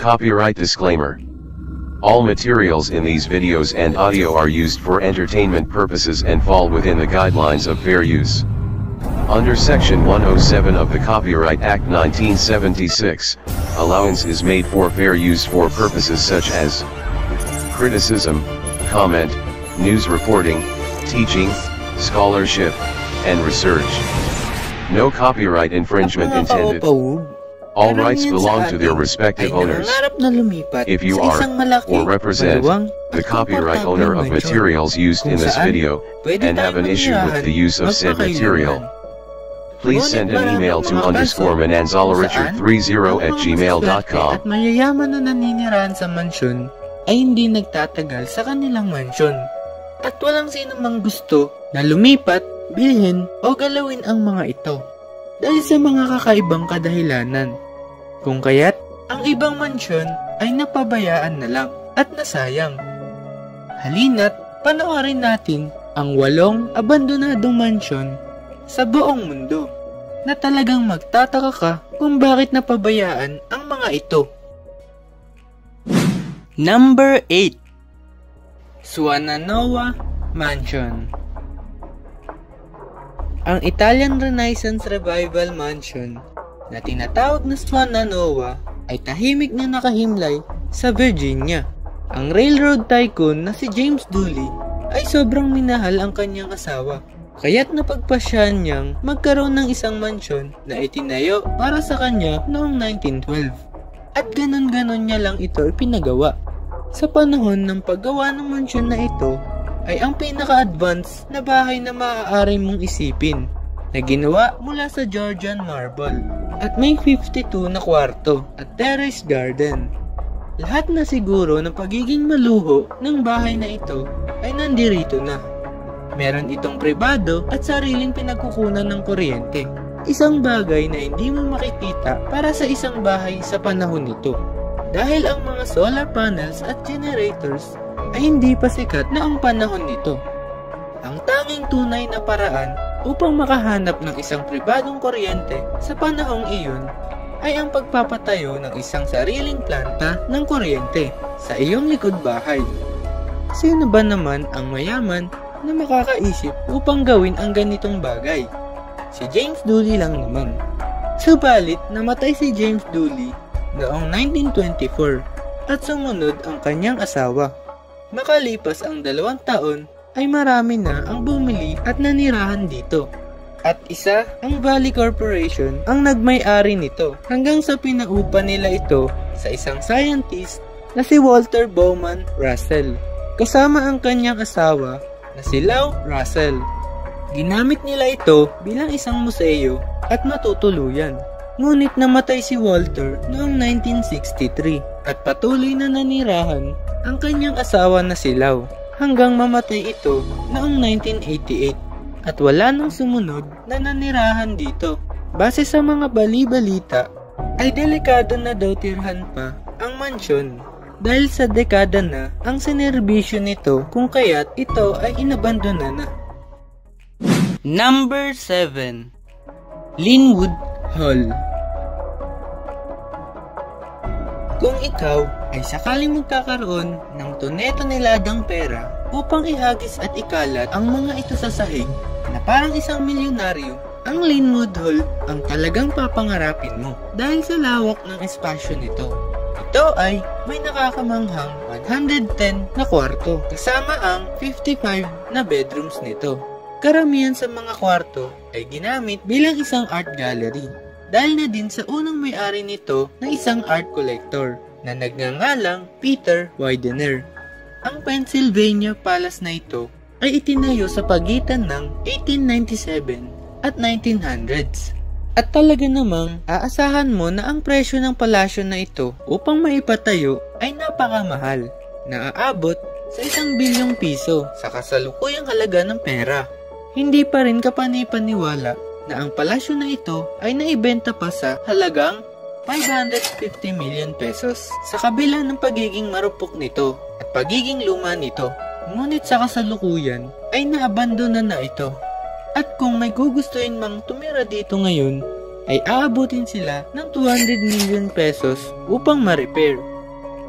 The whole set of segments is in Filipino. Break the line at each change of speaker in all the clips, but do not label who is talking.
Copyright disclaimer. All materials in these videos and audio are used for entertainment purposes and fall within the guidelines of fair use. Under Section 107 of the Copyright Act 1976, allowance is made for fair use for purposes such as criticism, comment, news reporting, teaching, scholarship, and research. No copyright infringement intended. All rights belong to their respective owners. If you are, or represent, the copyright owner of materials used in this video, and have an issue with the use of said material, please send an email to _mananzalarichard30@gmail.com.
At mayayaman na naninirahan sa mansyon ay hindi nagtatagal sa kanilang mansyon. At walang sino mang gusto na lumipat, bilhin o galawin ang mga ito dahil sa mga kakaibang kadahilanan. Kung kaya't ang ibang mansyon ay napabayaan na lang at nasayang. Halina't panoorin natin ang 8 abandonadong mansyon sa buong mundo na talagang magtataka ka kung bakit napabayaan ang mga ito. Number 8. Swannanoa Mansion. Ang Italian Renaissance Revival Mansion na tinatawag na Swannanoa ay tahimik na nakahimlay sa Virginia. Ang railroad tycoon na si James Dooley ay sobrang minahal ang kanyang asawa, kaya't napagpasyahan niyang magkaroon ng isang mansyon na itinayo para sa kanya noong 1912. At ganon-ganon niya lang ito ipinagawa. Sa panahon ng paggawa ng mansyon na ito, ay ang pinaka-advanced na bahay na maaari mong isipin, na ginawa mula sa Georgian marble, at may 52 na kwarto at terrace garden. Lahat na siguro ng pagiging maluho ng bahay na ito ay nandirito na. Meron itong pribado at sariling pinagkukunan ng kuryente, isang bagay na hindi mo makikita para sa isang bahay sa panahon nito, dahil ang mga solar panels at generators ay hindi pa sikat na ang panahon nito. Ang tanging tunay na paraan upang makahanap ng isang pribadong kuryente sa panahong iyon ay ang pagpapatayo ng isang sariling planta ng kuryente sa iyong likod bahay. Sino ba naman ang mayaman na makakaisip upang gawin ang ganitong bagay? Si James Dooley lang naman. Subalit namatay si James Dooley noong 1924 at sumunod ang kanyang asawa. Makalipas ang 2 taon ay marami na ang bumili at nanirahan dito. At isa ang Valley Corporation ang nagmay-ari nito hanggang sa pinaupa nila ito sa isang scientist na si Walter Bowman Russell, kasama ang kanyang asawa na si Law Russell. Ginamit nila ito bilang isang museo at matutuluyan. Ngunit namatay si Walter noong 1963 at patuloy na nanirahan ang kanyang asawa na si Law hanggang mamatay ito noong 1988 at wala nang sumunod na nanirahan dito. Base sa mga bali-balita ay delikado na daw tirhan pa ang mansyon dahil sa dekada na ang sinerbisyo nito, kung kaya't ito ay inabandona na. Number 7. Linwood Hall. Kung ikaw ay sakaling magkakaroon ng tonelagang pera upang ihagis at ikalat ang mga ito sa sahig na parang isang milyonaryo, ang Linwood Hall ang talagang papangarapin mo dahil sa lawak ng espasyo nito. Ito ay may nakakamanghang 110 na kwarto kasama ang 55 na bedrooms nito. Karamihan sa mga kwarto ay ginamit bilang isang art gallery dahil na din sa unang may-ari nito na isang art collector na nagngangalang Peter Widener. Ang Pennsylvania Palace na ito ay itinayo sa pagitan ng 1897 at 1900s. At talaga namang aasahan mo na ang presyo ng palasyo na ito upang maipatayo ay napakamahal, na aabot sa 1 bilyong piso sa kasalukuyang halaga ng pera. Hindi pa rin kapanipaniwala na ang palasyo na ito ay naibenta pa sa halagang 550 million pesos sa kabila ng pagiging marupok nito at pagiging luma nito. Ngunit sa kasalukuyan ay naabandona na ito. At kung may gugustuhin mang tumira dito ngayon, ay aabutin sila ng 200 million pesos upang ma-repair.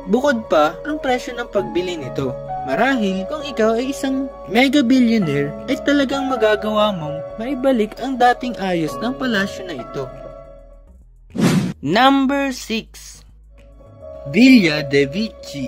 Bukod pa ang presyo ng pagbili nito. Marahil kung ikaw ay isang mega billionaire ay talagang magagawa mong maibalik ang dating ayos ng palasyo na ito. Number 6. Villa de Vici.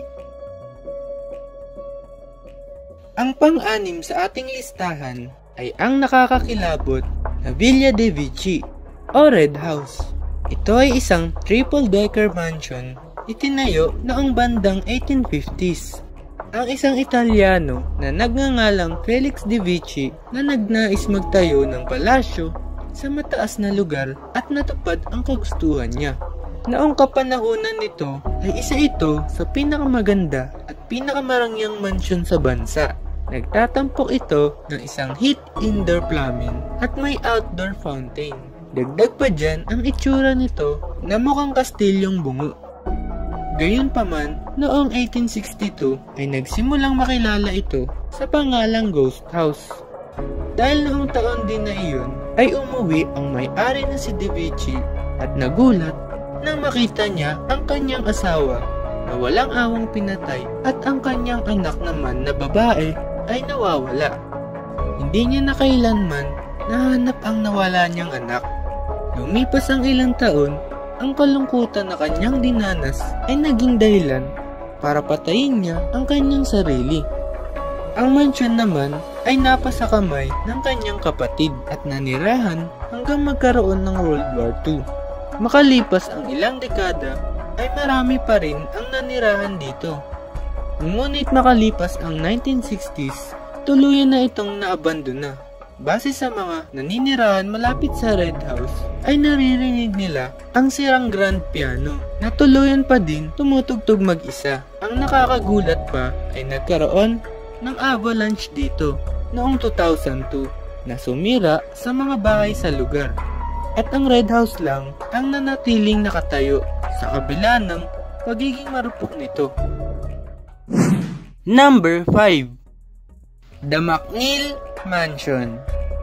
Ang pang-anim sa ating listahan ay ang nakakakilabot na Villa de Vici o Red House. Ito ay isang triple-decker mansion itinayo noong bandang 1850s. Ang isang Italyano na nagngangalang Felix de Vici na nagnais magtayo ng palasyo sa mataas na lugar at natupad ang kagustuhan niya. Noong kapanahunan nito ay isa ito sa pinakamaganda at pinakamarangyang mansyon sa bansa. Nagtatampok ito ng isang heat indoor plumbing at may outdoor fountain. Dagdag pa dyan ang itsura nito na mukhang kastilyong bungo. Gayunpaman, noong 1862 ay nagsimulang makilala ito sa pangalang Ghost House. Dahil noong taon din na iyon ay umuwi ang may-ari na si De Vici at nagulat nang makita niya ang kanyang asawa na walang awang pinatay at ang kanyang anak naman na babae ay nawawala. Hindi niya na kailanman nahanap ang nawala niyang anak. Lumipas ang ilang taon, ang kalungkutan na kanyang dinanas ay naging dahilan para patayin niya ang kanyang sarili. Ang mansyon naman ay napasa kamay ng kanyang kapatid at nanirahan hanggang magkaroon ng World War II. Makalipas ang ilang dekada ay marami pa rin ang nanirahan dito. Ngunit makalipas ang 1960s, tuluyan na itong naabandona. Base sa mga naninirahan malapit sa Red House, ay naririnig nila ang sirang grand piano na tuluyan pa din tumutugtog mag-isa. Ang nakakagulat pa ay nagkaroon ng avalanche dito noong 2002 na sumira sa mga bahay sa lugar. At ang Red House lang ang nanatiling nakatayo sa kabila ng pagiging marupok nito. Number 5. The McNeil Mansion.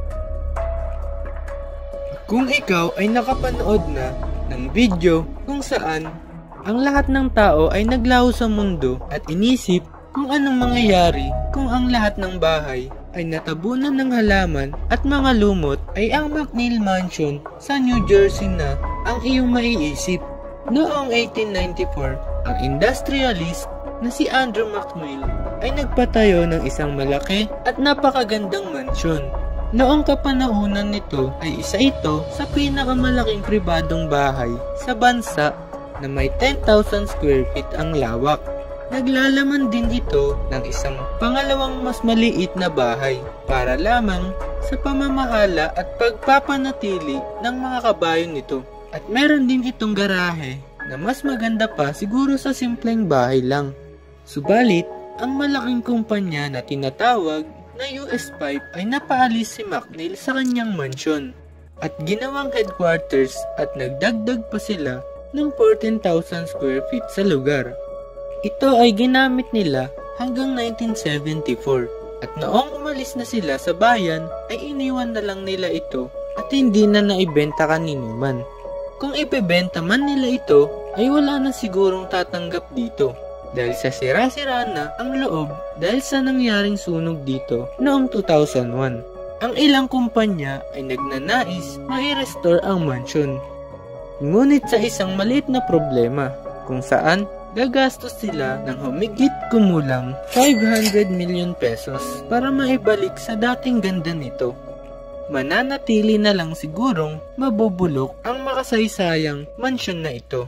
Kung ikaw ay nakapanood na ng video kung saan ang lahat ng tao ay naglaho sa mundo at inisip kung anong mangyayari kung ang lahat ng bahay ay natabunan ng halaman at mga lumot, ay ang McNeil Mansion sa New Jersey na ang iyong maiisip. Noong 1894, ang industrialist na si Andrew McNeil ay nagpatayo ng isang malaki at napakagandang mansyon. Noong kapanahunan nito ay isa ito sa pinakamalaking pribadong bahay sa bansa na may 10,000 square feet ang lawak. Naglalaman din ito ng isang pangalawang mas maliit na bahay para lamang sa pamamahala at pagpapanatili ng mga kabayo nito. At meron din itong garahe na mas maganda pa siguro sa simpleng bahay lang. Subalit, ang malaking kumpanya na tinatawag na US Pipe ay napaalis si McNeil sa kanyang mansyon at ginawang headquarters at nagdagdag pa sila ng 14,000 square feet sa lugar. Ito ay ginamit nila hanggang 1974 at noong umalis na sila sa bayan ay iniwan na lang nila ito at hindi na naibenta kanino man. Kung ipebenta man nila ito ay wala na sigurong tatanggap dito dahil sa sira-sira na ang loob dahil sa nangyaring sunog dito noong 2001. Ang ilang kumpanya ay nagnanais ma-restore ang mansyon. Ngunit sa isang maliit na problema kung saan gagastos sila ng humigit kumulang 500 million pesos para maibalik sa dating ganda nito. Mananatili na lang sigurong mabubulok ang makasaysayang mansyon na ito.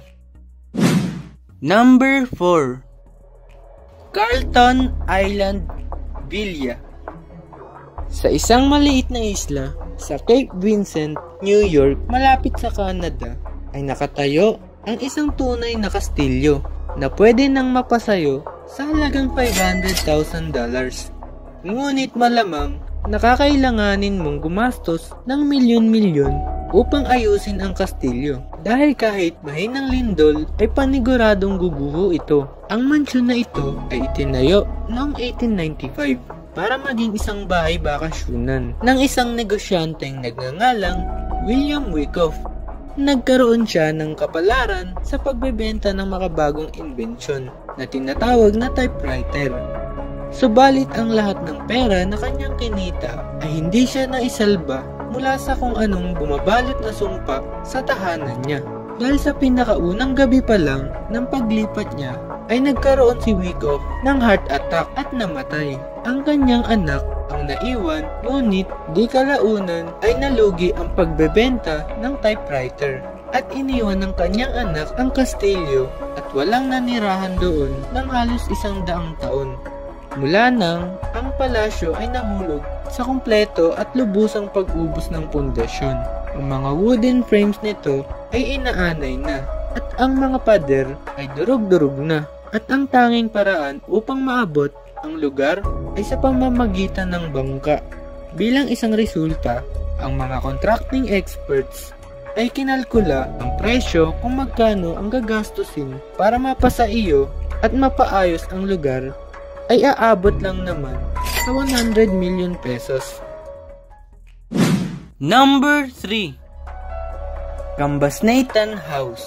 Number 4. Carlton Island Villa. Sa isang maliit na isla sa Cape Vincent, New York, malapit sa Canada, ay nakatayo ang isang tunay na kastilyo na pwede nang mapasayo sa halagang $500,000. Ngunit malamang nakakailanganin mong gumastos ng milyon-milyon upang ayusin ang kastilyo. Dahil kahit mahinang lindol ay paniguradong guguho ito. Ang mansyon na ito ay itinayo noong 1895 para maging isang bahay bakasyunan ng isang negosyanteng nagngangalang William Wyckoff. nagkaroon siya ng kapalaran sa pagbebenta ng makabagong imbensyon na tinatawag na typewriter. Subalit ang lahat ng pera na kanyang kinita ay hindi siya naisalba mula sa kung anong bumabalot na sumpa sa tahanan niya. Dahil sa pinakaunang gabi pa lang ng paglipat niya ay nagkaroon si Wyckoff ng heart attack at namatay. Ang kanyang anak ang naiwan, ngunit di kalaunan ay nalugi ang pagbebenta ng typewriter at iniwan ng kanyang anak ang kastilyo at walang nanirahan doon ng halos 100 taon. Mula nang ang palasyo ay nahulog sa kumpleto at lubusang pag-ubos ng pundasyon. Ang mga wooden frames nito ay inaanay na at ang mga pader ay durog-durog na at ang tanging paraan upang maabot ang lugar ay sa pamamagitan ng bangka. Bilang isang resulta, ang mga contracting experts ay kinalkula ang presyo kung magkano ang gagastusin para mapasa iyo at mapaayos ang lugar ay aabot lang naman sa 100 million pesos. Number 3. Cambasnatan House.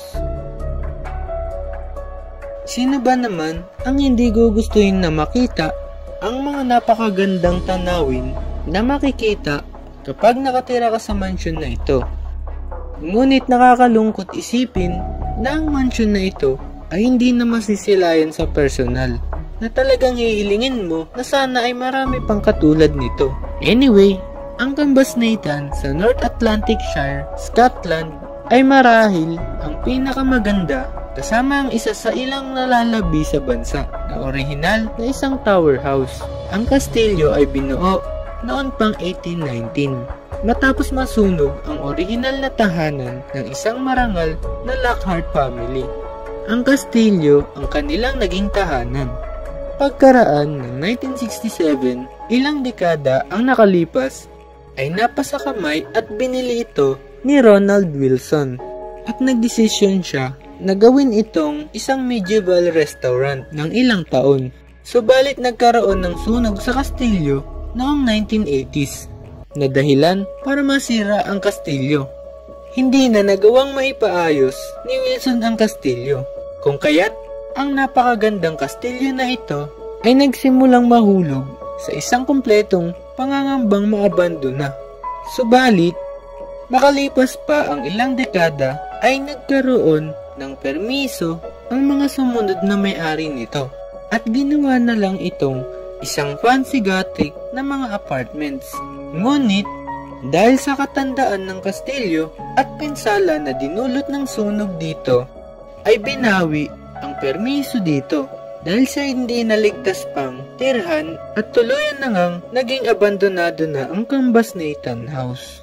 Sino ba naman ang hindi gugustuhin na makita ang mga napakagandang tanawin na makikita kapag nakatira ka sa mansyon na ito? Ngunit nakakalungkot isipin na ang mansyon na ito ay hindi na masisilayan sa personal na talagang hihilingin mo na sana ay marami pang katulad nito. Anyway, ang Cambasnatan sa North Atlantic Shire, Scotland ay marahil ang pinakamaganda kasama ang isa sa ilang nalalabi sa bansa na orihinal na isang tower house. Ang kastilyo ay binuo noon pang 1819 matapos masunog ang orihinal na tahanan ng isang marangal na Lockhart family. Ang kastilyo ang kanilang naging tahanan. Pagkaraan ng 1967, ilang dekada ang nakalipas ay napasa kamay at binili ito ni Ronald Wilson at nagdesisyon siya na gawin itong isang medieval restaurant ng ilang taon. Subalit nagkaroon ng sunog sa kastilyo noong 1980s na dahilan para masira ang kastilyo. Hindi na nagawang maipaayos ni Wilson ang kastilyo, kung kaya't ang napakagandang kastilyo na ito ay nagsimulang mahulog sa isang kumpletong pangangambang maabandona. Subalit, makalipas pa ang ilang dekada ay nagkaroon ng permiso ang mga sumunod na may-ari nito at ginawa na lang itong isang fancy gothic na mga apartments. Ngunit, dahil sa katandaan ng kastilyo at pinsala na dinulot ng sunog dito, ay binawi ang permiso dito dahil sa hindi naligtas pang tirhan at tuluyan na ngang naging abandonado na ang Cambasnatan House.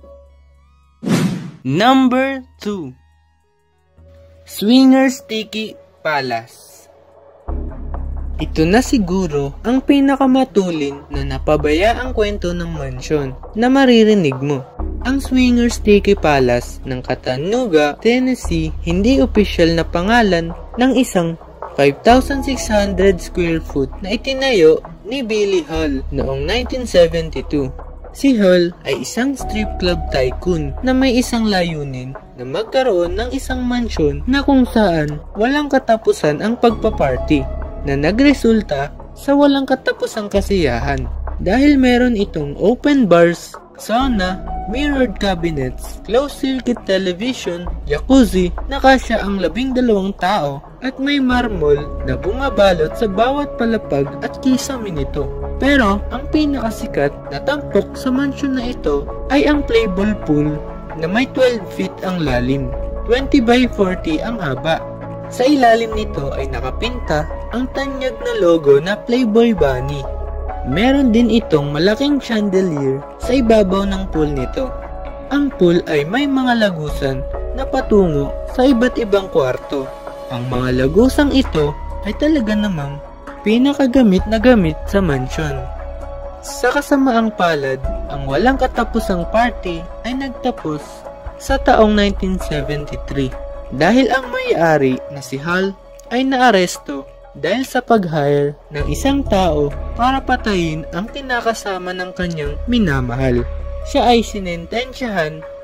Number 2. Swingers Tiki Palace. Ito na siguro ang pinakamatulin na napabayaang kwento ng mansyon na maririnig mo. Ang Swingers Tiki Palace ng Chattanooga, Tennessee, hindi opisyal na pangalan ng isang 5,600 square foot na itinayo ni Billy Hall noong 1972. Si Hall ay isang strip club tycoon na may isang layunin na magkaroon ng isang mansyon na kung saan walang katapusan ang pagpaparty na nagresulta sa walang katapusang kasiyahan dahil meron itong open bars, sauna, mirrored cabinets, closed-circuit television, jacuzzi na kasya ang 12 tao at may marmol na bumabalot sa bawat palapag at kisame nito. Pero ang pinakasikat na tampok sa mansyon na ito ay ang Playboy pool na may 12 feet ang lalim, 20 by 40 ang haba. Sa ilalim nito ay nakapinta ang tanyag na logo na Playboy Bunny. Meron din itong malaking chandelier sa ibabaw ng pool nito. Ang pool ay may mga lagusan na patungo sa iba't ibang kwarto. Ang mga lagusang ito ay talaga namang pinakagamit na gamit sa mansyon. Sa kasamaang palad, ang walang katapusang party ay nagtapos sa taong 1973 dahil ang may-ari na si Hall ay naaresto dahil sa pag-hire ng isang tao para patayin ang kinakasama ng kanyang minamahal. Siya ay sinentensyahan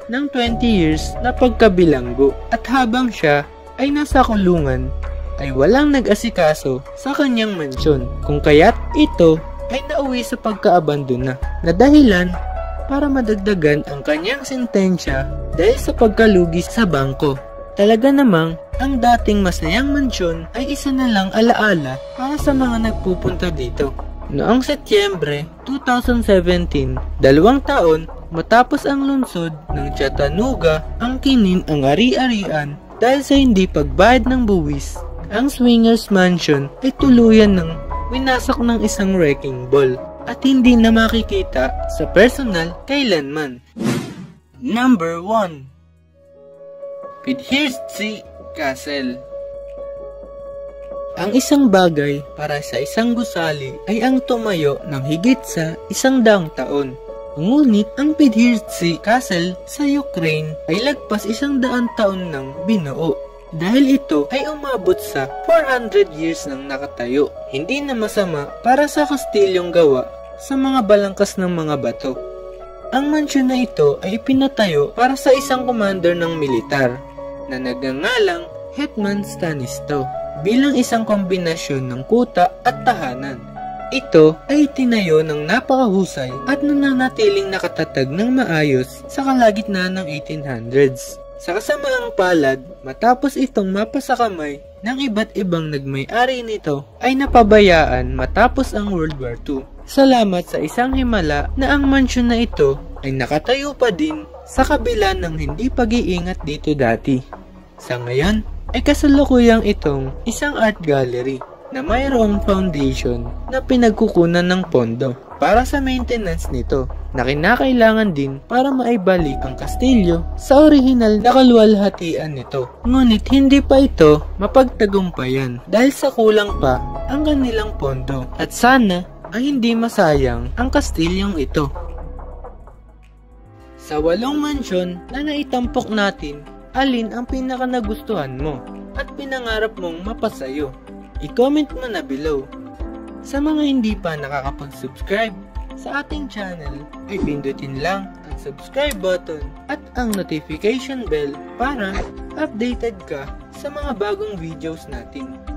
ng 20 years na pagkabilanggo at habang siya ay nasa kulungan ay walang nag-asikaso sa kanyang mansyon kung kaya't ito ay nauwi sa pagkaabandona na dahilan para madagdagan ang kanyang sentensya dahil sa pagkalugi sa bangko. Talaga namang ang dating masayang mansyon ay isa na lang alaala para sa mga nagpupunta dito. Noong Setyembre 2017, 2 taon matapos ang lungsod ng Chattanooga ang kinin ang ari-arian dahil sa hindi pagbayad ng buwis. Ang Swingers Mansion ay tuluyan ng winasak ng isang wrecking ball at hindi na makikita sa personal kailanman. Number 1. Pidhirtsi Castle. Ang isang bagay para sa isang gusali ay ang tumayo ng higit sa 100 taon. Ngunit ang Pidhirtsi Castle sa Ukraine ay lagpas 100 taon nang binuo. Dahil ito ay umabot sa 400 years nang nakatayo. Hindi na masama para sa kastilyong gawa sa mga balangkas ng mga bato. Ang mansyon na ito ay pinatayo para sa isang commander ng militar na nagngangalang Hetman Stanislaw bilang isang kombinasyon ng kuta at tahanan. Ito ay tinayo ng napakahusay at nananatiling nakatatag ng maayos sa kalagitnaan ng 1800s. Sa kasamaang palad, matapos itong mapasakamay ng iba't ibang nagmay-ari nito ay napabayaan matapos ang World War II. Salamat sa isang himala na ang mansyon na ito ay nakatayo pa din sa kabila ng hindi pag-iingat dito dati. Sa ngayon ay kasalukuyang itong isang art gallery na mayroong foundation na pinagkukunan ng pondo para sa maintenance nito na kinakailangan din para maibalik ang kastilyo sa orihinal na kaluwalhatian nito. Ngunit hindi pa ito mapagtagumpayan dahil sa kulang pa ang kanilang pondo at sana ay hindi masayang ang kastilyong ito. Sa 8 mansyon na naitampok natin, alin ang pinaka nagustuhan mo at pinangarap mong mapasayo? I-comment mo na below. Sa mga hindi pa nakakapag-subscribe sa ating channel, ay pindutin lang ang subscribe button at ang notification bell para updated ka sa mga bagong videos natin.